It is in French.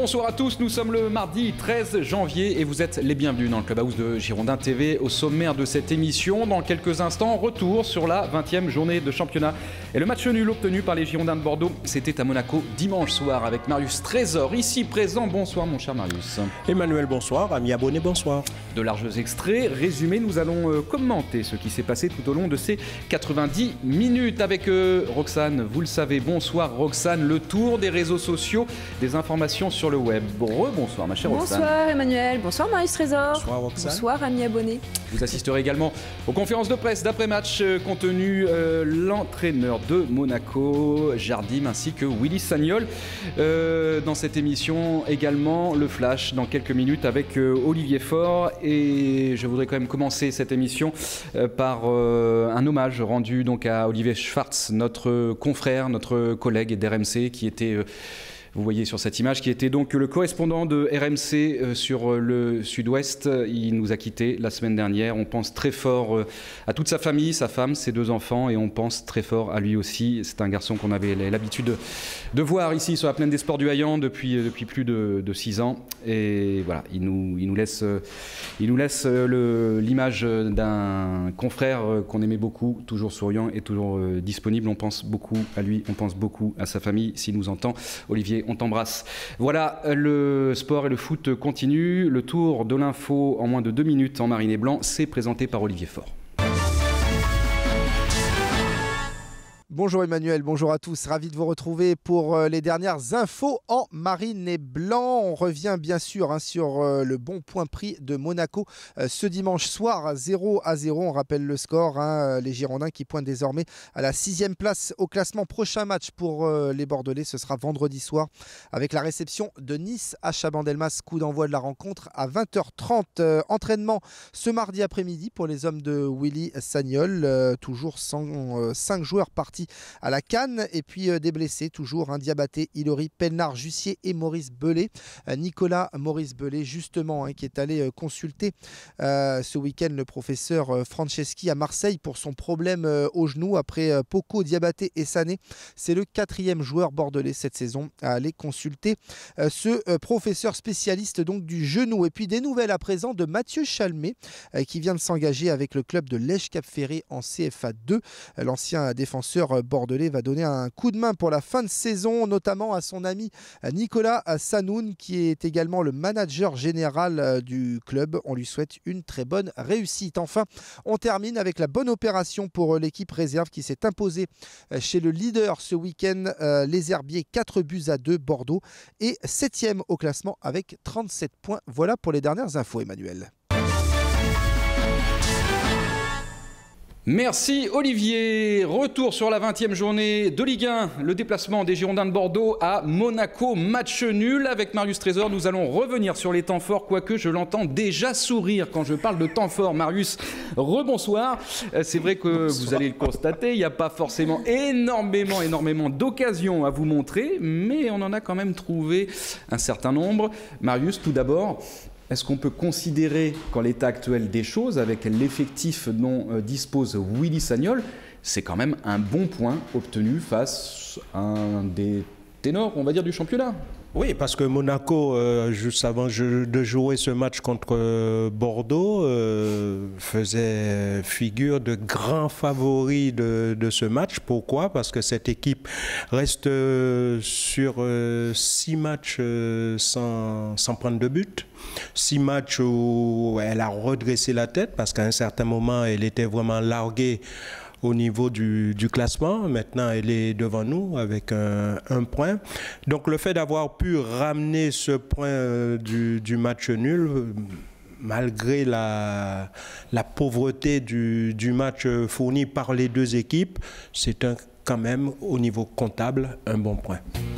Bonsoir à tous, nous sommes le mardi 13 janvier et vous êtes les bienvenus dans le Clubhouse de Girondins TV. Au sommaire de cette émission, dans quelques instants, retour sur la 20e journée de championnat. Et le match nul obtenu par les Girondins de Bordeaux, c'était à Monaco dimanche soir avec Marius Trésor, ici présent. Bonsoir mon cher Marius. Emmanuel, bonsoir. Amis abonnés, bonsoir. De larges extraits, résumés, nous allons commenter ce qui s'est passé tout au long de ces 90 minutes avec Roxane. Vous le savez, bonsoir Roxane, le tour des réseaux sociaux, des informations sur le web. Bonsoir ma chère Roxane. Bonsoir Emmanuel, bonsoir Marius Trésor. Bonsoir Roxane. Bonsoir amis abonnés. Vous assisterez également aux conférences de presse d'après-match qu'ont tenu l'entraîneur de Monaco, Jardim, ainsi que Willy Sagnol. Dans cette émission également, le flash dans quelques minutes avec Olivier Faure. Et je voudrais quand même commencer cette émission par un hommage rendu donc à Olivier Schwartz, notre confrère, notre collègue d'RMC qui était... Vous voyez sur cette image, qui était donc le correspondant de RMC sur le sud-ouest. Il nous a quittés la semaine dernière. On pense très fort à toute sa famille, sa femme, ses deux enfants, et on pense très fort à lui aussi. C'est un garçon qu'on avait l'habitude de voir ici sur la plaine des Sports du Haillan depuis plus de 6 ans. Et voilà, il nous laisse l'image d'un confrère qu'on aimait beaucoup, toujours souriant et toujours disponible. On pense beaucoup à lui, on pense beaucoup à sa famille. S'il nous entend, Olivier, on t'embrasse. Voilà, le sport et le foot continuent. Le tour de l'info en moins de 2 minutes en marine et blanc, c'est présenté par Olivier Faure. Bonjour Emmanuel, bonjour à tous, ravi de vous retrouver pour les dernières infos en marine et blanc. On revient bien sûr sur le bon point pris de Monaco ce dimanche soir, 0-0. On rappelle le score, les Girondins qui pointent désormais à la 6e place au classement. Prochain match pour les Bordelais, ce sera vendredi soir avec la réception de Nice à Chabandelmas. Coup d'envoi de la rencontre à 20h30. Entraînement ce mardi après-midi pour les hommes de Willy Sagnol, toujours 5 joueurs partis à la CAN, et puis des blessés toujours, Diabaté, Ilori, Pelnard, Jussier et Maurice Belay. Nicolas Maurice Belay justement qui est allé consulter ce week-end le professeur Franceschi à Marseille pour son problème au genou après Poco, Diabaté et Sané. C'est le 4e joueur bordelais cette saison à aller consulter ce professeur spécialiste donc du genou. Et puis des nouvelles à présent de Mathieu Chalmé qui vient de s'engager avec le club de Lège-Cap-Ferré en CFA 2. L'ancien défenseur bordelais va donner un coup de main pour la fin de saison, notamment à son ami Nicolas Sanoun, qui est également le manager général du club. On lui souhaite une très bonne réussite. Enfin, on termine avec la bonne opération pour l'équipe réserve qui s'est imposée chez le leader ce week-end, les Herbiers, 4-2 Bordeaux, et 7e au classement avec 37 points. Voilà pour les dernières infos, Emmanuel. Merci Olivier. Retour sur la 20e journée de Ligue 1. Le déplacement des Girondins de Bordeaux à Monaco. Match nul avec Marius Trésor. Nous allons revenir sur les temps forts, quoique je l'entends déjà sourire quand je parle de temps forts. Marius, rebonsoir. C'est vrai que vous allez le constater, il n'y a pas forcément énormément d'occasions à vous montrer, mais on en a quand même trouvé un certain nombre. Marius, tout d'abord, est-ce qu'on peut considérer qu'en l'état actuel des choses, avec l'effectif dont dispose Willy Sagnol, c'est quand même un bon point obtenu face à un des ténors, on va dire, du championnat? Oui, parce que Monaco, juste avant de jouer ce match contre Bordeaux, faisait figure de grand favori de ce match. Pourquoi? Parce que cette équipe reste sur 6 matchs sans prendre de but. 6 matchs où elle a redressé la tête parce qu'à un certain moment, elle était vraiment larguée au niveau du classement. Maintenant, elle est devant nous avec un point. Donc, le fait d'avoir pu ramener ce point du match nul, malgré la pauvreté du match fourni par les deux équipes, c'est quand même, au niveau comptable, un bon point.